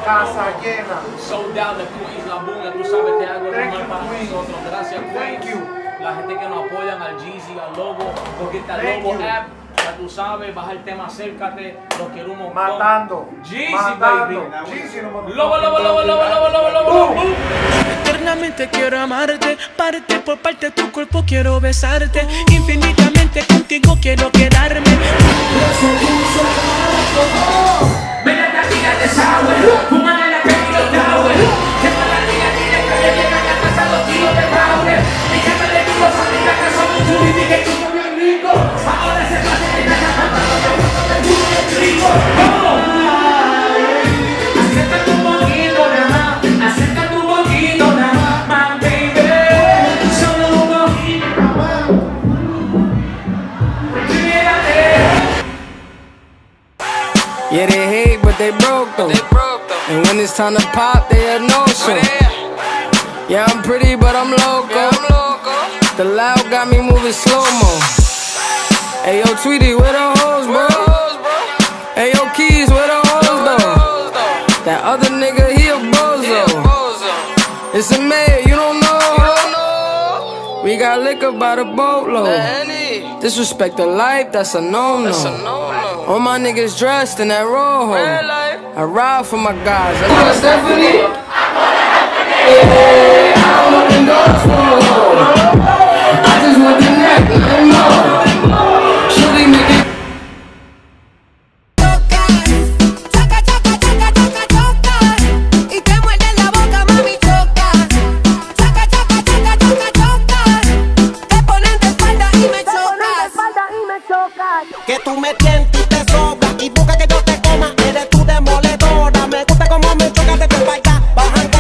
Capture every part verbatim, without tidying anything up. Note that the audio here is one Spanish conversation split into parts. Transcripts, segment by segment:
Casa llena. Sold out de Queens, La Buna, tú sabes que algo Thank normal you, para Queens. nosotros. Gracias, Thank Queens. you. La gente que nos apoyan al Jeezy, al Logo, porque está el Thank Logo you. app. Ya tú sabes, baja el tema, acércate, los quiero un montón. Matando. Jeezy, Matando. baby. Jeezy, número uno. Lobo, lobo, lobo, lobo, lobo, lobo, lobo, lobo. Eternamente quiero amarte, parte por parte tu cuerpo quiero besarte, infinitamente contigo quiero quedarme. Ven a la tía de Sauer, fuman en la Camilo Tower. Lleva la tía directa, le llegan a casa los tíos de Bauer. Mi jefe le digo, amiga, que somos tú y dije que tú bien rico. Ahora se pasa en la cama, para los de trigo. Acércate un poquito nada más, acércate un poquito nada más, my baby. Solo un poquito nada más. Yeah, they hate, but they broke though. They broke though. And when it's time to pop, they have no show. Yeah, I'm pretty, but I'm loco. Yeah, I'm loco. The loud got me moving slow mo. Hey yo, Tweety, where the hoes, bro? Hey yo, Keys, where the hoes though? That other nigga, he a bozo. It's a mayor, you don't know. We got liquor by the boatload. Disrespect the life, that's a no-no. All my niggas dressed in that rojo. I ride for my guys. I got Stephanie. Yeah, I don't want the dogs for. I just want the neck, nothing more. Shorty make it. Choca, choca, choca, choca, choca. Y te muerde la boca, mami, choca. Choca, choca, choca, choca, choca. Te ponen de espalda y me chocas. Que tú me tientes y te sobra y busca que yo te coma. Eres tú demoledora. Me gusta como me chocas desde pa' allá, bajando.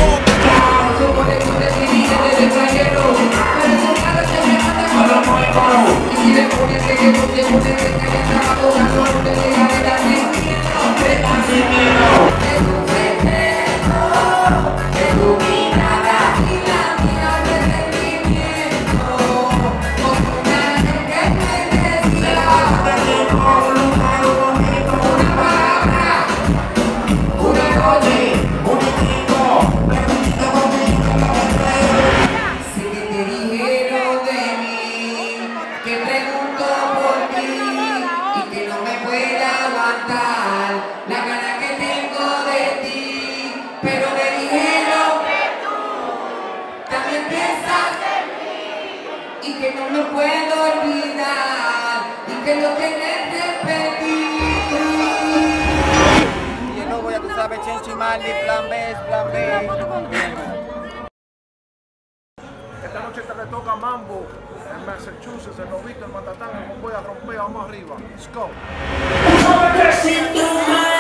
Y que no me puedo olvidar y que lo tienes que repetir. Y el lobo ya tú sabes, Chencho y Marley, plan B, es plan B. Esta noche te le toca Mambo en Massachusetts, el Lobito, el Matatán, el Convoy a romper, vamos arriba. Let's go.